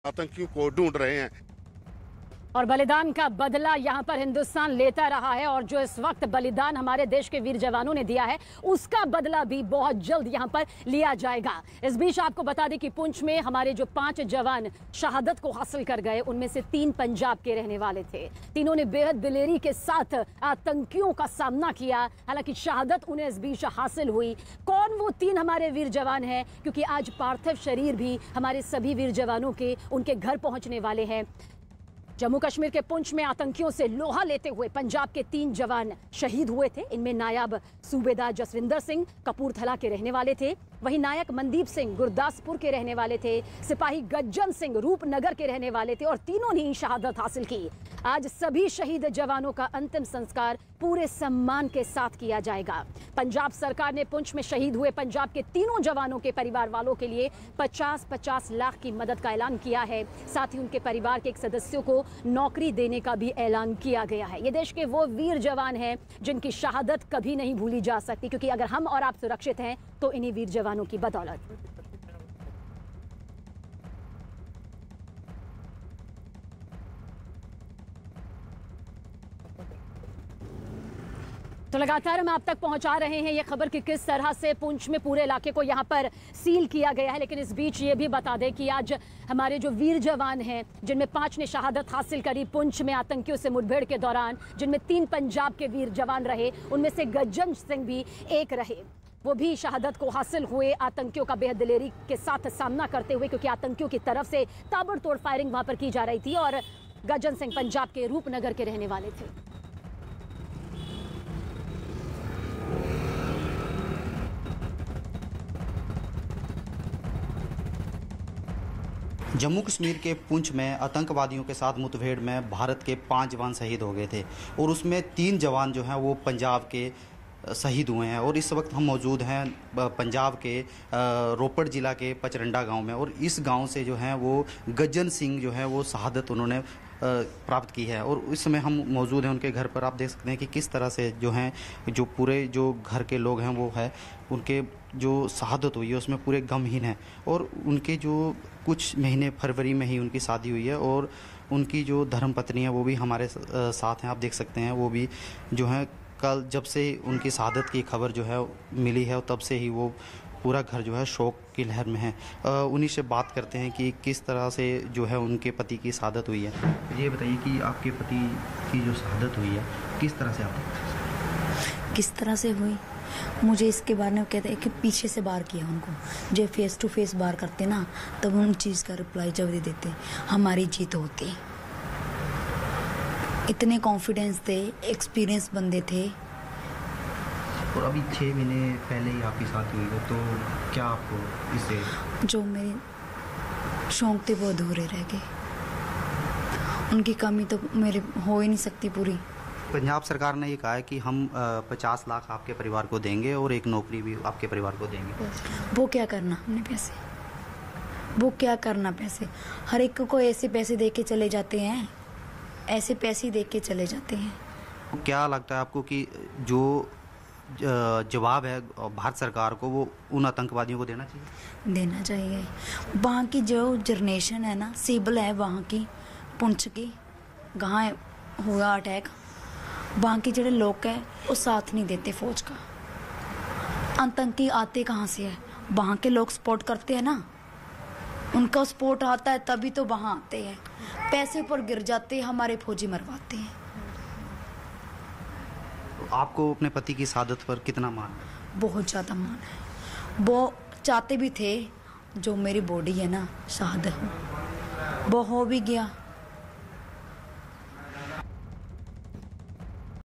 आतंकियों को ढूंढ रहे हैं। और बलिदान का बदला यहां पर हिंदुस्तान लेता रहा है और जो इस वक्त बलिदान हमारे देश के वीर जवानों ने दिया है उसका बदला भी बहुत जल्द यहां पर लिया जाएगा। इस बीच आपको बता दें कि पुंछ में हमारे जो 5 जवान शहादत को हासिल कर गए उनमें से 3 पंजाब के रहने वाले थे। तीनों ने बेहद दिलेरी के साथ आतंकियों का सामना किया। हालांकि शहादत उन्हें इस बीच हासिल हुई। कौन वो 3 हमारे वीर जवान हैं, क्योंकि आज पार्थिव शरीर भी हमारे सभी वीर जवानों के उनके घर पहुंचने वाले हैं। जम्मू कश्मीर के पुंछ में आतंकियों से लोहा लेते हुए पंजाब के 3 जवान शहीद हुए थे। इनमें नायब सूबेदार जसविंदर सिंह कपूरथला के रहने वाले थे, वहीं नायक मनदीप सिंह गुरदासपुर के रहने वाले थे, सिपाही गज्जन सिंह रूपनगर के रहने वाले थे और तीनों ने शहादत हासिल की। आज सभी शहीद जवानों का अंतिम संस्कार पूरे सम्मान के साथ किया जाएगा। पंजाब सरकार ने पुंछ में शहीद हुए पंजाब के तीनों जवानों के परिवार वालों के लिए 50-50 लाख की मदद का ऐलान किया है। साथ ही उनके परिवार के एक सदस्यों को नौकरी देने का भी ऐलान किया गया है। ये देश के वो वीर जवान हैं जिनकी शहादत कभी नहीं भूली जा सकती, क्योंकि अगर हम और आप सुरक्षित हैं तो इन्हीं वीर जवानों की बदौलत। तो लगातार हम आप तक पहुंचा रहे हैं ये खबर कि किस तरह से पुंछ में पूरे इलाके को यहां पर सील किया गया है। लेकिन इस बीच ये भी बता दें कि आज हमारे जो वीर जवान हैं, जिनमें 5 ने शहादत हासिल करी पुंछ में आतंकियों से मुठभेड़ के दौरान, जिनमें 3 पंजाब के वीर जवान रहे, उनमें से गज्जन सिंह भी एक रहे। वो भी शहादत को हासिल हुए आतंकियों का बेहद दिलेरी के साथ सामना करते हुए, क्योंकि आतंकियों की तरफ से ताबड़तोड़ फायरिंग वहां पर की जा रही थी। और गज्जन सिंह पंजाब के रूपनगर के रहने वाले थे। जम्मू कश्मीर के पुंछ में आतंकवादियों के साथ मुठभेड़ में भारत के 5 जवान शहीद हो गए थे और उसमें 3 जवान जो हैं वो पंजाब के शहीद हुए हैं। और इस वक्त हम मौजूद हैं पंजाब के रोपड़ ज़िला के पचरंडा गांव में, और इस गांव से जो हैं वो गज्जन सिंह जो है वो शहादत उन्होंने प्राप्त की है। और इस समय हम मौजूद हैं उनके घर पर। आप देख सकते हैं कि किस तरह से जो हैं जो पूरे जो घर के लोग हैं वो है उनके जो शहादत हुई है उसमें पूरे गमहीन हैं। और उनके जो कुछ महीने फरवरी में ही उनकी शादी हुई है और उनकी जो धर्मपत्नी है वो भी हमारे साथ हैं। आप देख सकते हैं वो भी जो है कल जब से उनकी शहादत की खबर जो है मिली है तब से ही वो पूरा घर जो है शोक की लहर में है। उन्हीं से बात करते हैं कि किस तरह से जो है उनके पति की शहादत हुई है। ये बताइए कि आपके पति की जो शहादत हुई है किस तरह से किस तरह से हुई, मुझे इसके बारे में कहते हैं कि पीछे से बार किया उनको। जो फेस टू फेस बार करते ना तब उन चीज़ का रिप्लाई जब दे देते हमारी जीत होती। इतने कॉन्फिडेंस थे, एक्सपीरियंस बंदे थे। और अभी 6 महीने पहले ही आपकी शादी हुई है, तो क्या आपको इससे जो मेरे शौक थे वो अधूरे रह गए। उनकी कमी तो मेरे हो ही नहीं सकती पूरी। पंजाब सरकार ने ये कहा है कि हम 50 लाख आपके परिवार को देंगे और एक नौकरी भी आपके परिवार को देंगे। वो क्या करना हमने पैसे, वो क्या करना पैसे? हर एक को ऐसे पैसे दे के चले जाते हैं, ऐसे पैसे दे के चले जाते हैं। क्या लगता है आपको कि जो जवाब है भारत सरकार को वो उन आतंकवादियों को देना चाहिए? देना चाहिए। वहाँ की जो जनरेशन है ना, सिविल है वहाँ की, पुंछ की, कहाँ हुआ अटैक, वहाँ के जो लोग हैं वो साथ नहीं देते फौज का। आतंकी आते कहाँ से है? वहाँ के लोग सपोर्ट करते हैं ना, उनका सपोर्ट आता है तभी तो वहाँ आते हैं। पैसे पर गिर जाते हैं, हमारे फौजी मरवाते हैं। आपको अपने पति की शहादत पर कितना मान? बहुत ज़्यादा मान है। वो चाहते भी थे जो मेरी बॉडी है ना शहादत हो, वो हो भी गया।